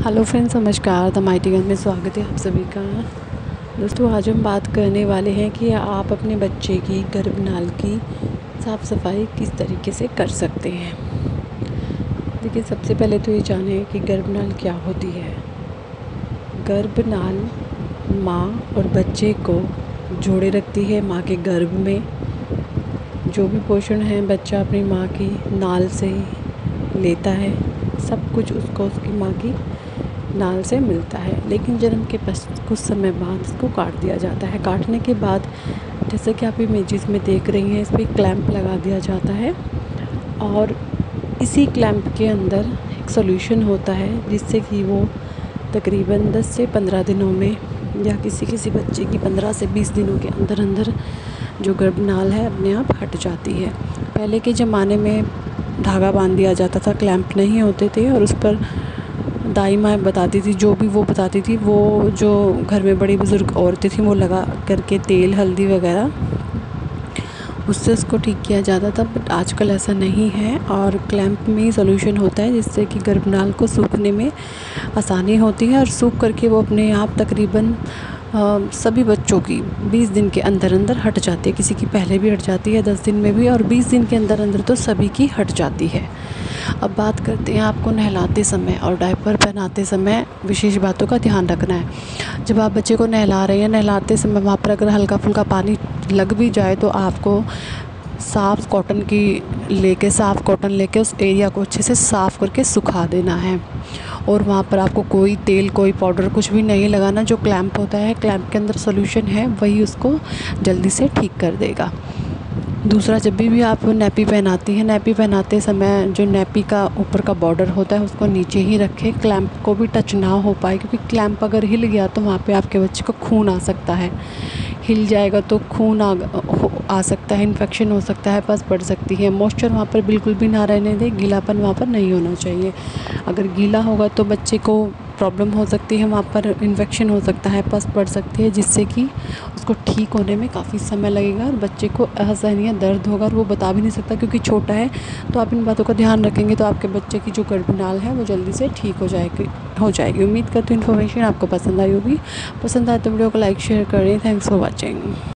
Hello friends, नमस्कार। The mighty gun में स्वागत है आप सभी का। दोस्तों, आज हम बात करने वाले हैं कि आप अपने बच्चे की गर्भनाल की साफ़ सफाई किस तरीके से कर सकते हैं। देखिए, सबसे पहले तो ये जानें कि गर्भनाल क्या होती है। गर्भनाल माँ और बच्चे को जोड़े रखती है। माँ के गर्भ में जो भी पोषण है बच्चा अपनी माँ की नाल से लेता है, सब कुछ उसको उसकी माँ की नाल से मिलता है। लेकिन जन्म के कुछ समय बाद इसको काट दिया जाता है। काटने के बाद जैसे कि आप इमेजेस में देख रही हैं, इस पर क्लैंप लगा दिया जाता है और इसी क्लैंप के अंदर एक सॉल्यूशन होता है जिससे कि वो तकरीबन 10 से 15 दिनों में या किसी बच्चे की 15 से 20 दिनों के अंदर अंदर जो गर्भनाल है अपने आप हट जाती है। पहले के ज़माने में धागा बांध दिया जाता था, क्लैंप नहीं होते थे और उस पर दाई माँ बताती थी, जो भी वो बताती थी, वो जो घर में बड़ी बुज़ुर्ग औरतें थीं वो लगा करके तेल हल्दी वगैरह उससे उसको ठीक किया जाता था। बट आजकल ऐसा नहीं है और क्लैंप में ही सॉल्यूशन होता है जिससे कि गर्भनाल को सूखने में आसानी होती है और सूख करके वो अपने आप तकरीबन सभी बच्चों की 20 दिन के अंदर अंदर हट जाती है। किसी की पहले भी हट जाती है, 10 दिन में भी, और 20 दिन के अंदर अंदर तो सभी की हट जाती है। अब बात करते हैं आपको नहलाते समय और डायपर पहनाते समय विशेष बातों का ध्यान रखना है। जब आप बच्चे को नहला रहे हैं, नहलाते समय वहाँ पर अगर हल्का फुल्का पानी लग भी जाए तो आपको साफ़ कॉटन लेके उस एरिया को अच्छे से साफ़ करके सुखा देना है और वहाँ पर आपको कोई तेल कोई पाउडर कुछ भी नहीं लगाना। जो क्लैंप होता है, क्लैंप के अंदर सॉल्यूशन है, वही उसको जल्दी से ठीक कर देगा। दूसरा, जब भी आप नैपी पहनाती हैं, नैपी पहनाते समय जो नैपी का ऊपर का बॉर्डर होता है उसको नीचे ही रखें, क्लैंप को भी टच ना हो पाए, क्योंकि क्लैंप अगर हिल गया तो वहाँ पे आपके बच्चे को खून आ सकता है। हिल जाएगा तो खून आ सकता है, इन्फेक्शन हो सकता है, पस पड़ सकती है। मॉइस्चर वहाँ पर बिल्कुल भी ना रहने दें, गीलापन वहाँ पर नहीं होना चाहिए। अगर गीला होगा तो बच्चे को प्रॉब्लम हो सकती है, वहाँ पर इन्फेक्शन हो सकता है, पस पड़ सकती है, जिससे कि उसको ठीक होने में काफ़ी समय लगेगा और बच्चे को असहनीय दर्द होगा और वो बता भी नहीं सकता क्योंकि छोटा है। तो आप इन बातों का ध्यान रखेंगे तो आपके बच्चे की जो गर्भनाल है वो जल्दी से ठीक हो जाएगी। उम्मीद करती हूँ इन्फॉर्मेशन आपको पसंद आई होगी। पसंद आए तो वीडियो को लाइक शेयर करें। Thanks for watching.